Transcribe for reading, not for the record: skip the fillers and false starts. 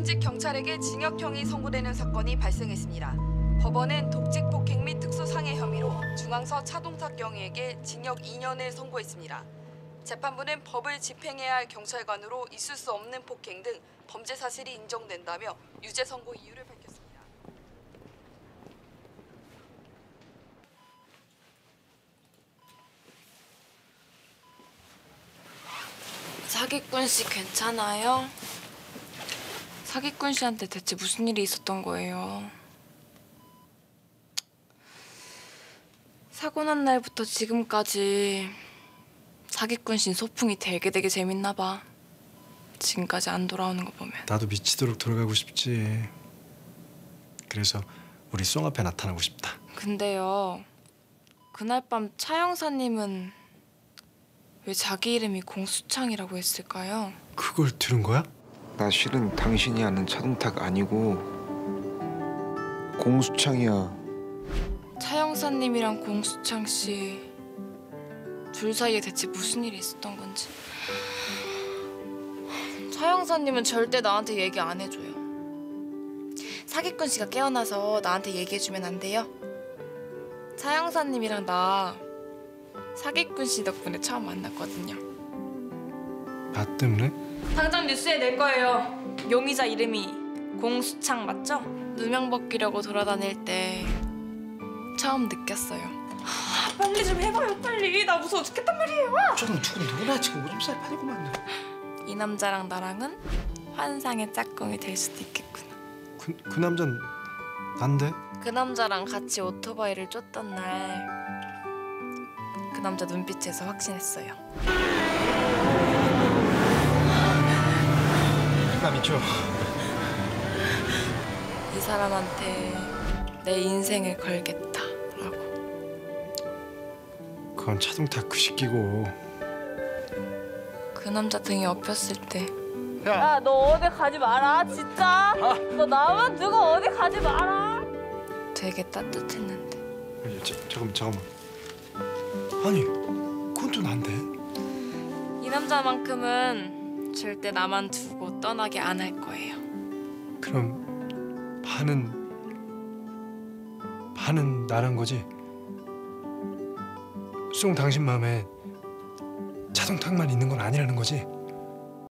현직 경찰에게 징역형이 선고되는 사건이 발생했습니다. 법원은 독직 폭행 및 특수상해 혐의로 중앙서 차동탁 경위에게 징역 2년을 선고했습니다. 재판부는 법을 집행해야 할 경찰관으로 있을 수 없는 폭행 등 범죄 사실이 인정된다며 유죄 선고 이유를 밝혔습니다. 사기꾼 씨 괜찮아요? 사기꾼 씨한테 대체 무슨 일이 있었던 거예요? 사고 난 날부터 지금까지 사기꾼 씨는 소풍이 되게 재밌나 봐. 지금까지 안 돌아오는 거 보면. 나도 미치도록 돌아가고 싶지. 그래서 우리 송 앞에 나타나고 싶다. 근데요, 그날 밤 차 형사님은 왜 자기 이름이 공수창이라고 했을까요? 그걸 들은 거야? 나 실은 당신이 아는 차동탁 아니고 공수창이야. 차 형사님이랑 공수창 씨 둘 사이에 대체 무슨 일이 있었던 건지. 차 형사님은 절대 나한테 얘기 안 해줘요. 사기꾼 씨가 깨어나서 나한테 얘기해주면 안 돼요? 차 형사님이랑 나 사기꾼 씨 덕분에 처음 만났거든요. 나 때문에? 당장 뉴스에 낼 거예요. 용의자 이름이 공수창 맞죠? 누명 벗기려고 돌아다닐 때 처음 느꼈어요. 빨리 좀 해봐요, 빨리. 나 무서워 죽겠단 말이에요. 좀 두고 누구나 지금 오줌살 빠지고만. 이 남자랑 나랑은 환상의 짝꿍이 될 수도 있겠구나. 그 남자는 난데? 그 남자랑 같이 오토바이를 쫓던 날 그 남자 눈빛에서 확신했어요. 나 미쳐. 이 사람한테 내 인생을 걸겠다라고. 그건 차동탁 그 새끼고. 그 남자 등에 엎였을 때 야, 너 어디 가지 마라, 진짜. 너 나만 두고 어디 가지 마라. 되게 따뜻했는데. 아니, 잠깐만. 아니, 그건 또 난데? 이 남자만큼은 절대 나만 두고 떠나게 안 할 거예요. 그럼 반은 나란 거지? 송 당신 마음에 차동탁만 있는 건 아니라는 거지?